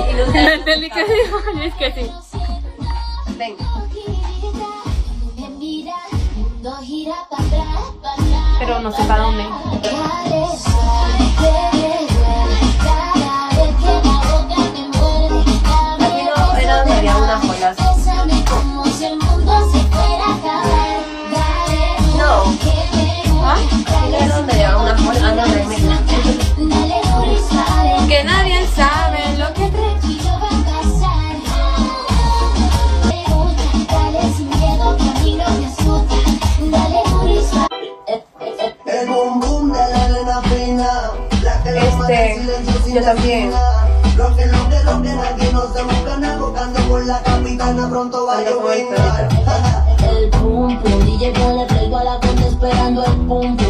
y nunca No entendí que dijo, yo es que sí. Ven. Pero no sé para dónde. Aquí no era donde había unas olas. No. ¿Ah? Aquí era donde había unas olas. Ah, no, no, Que nadie sabe lo que cree. El boom boom de la nena fina, la que le manda el silencio sin yo también. Lo que nadie nos buscan buscando por la capitana, pronto va a llover. El pum pum, DJ ponle play a la cuenta esperando el pum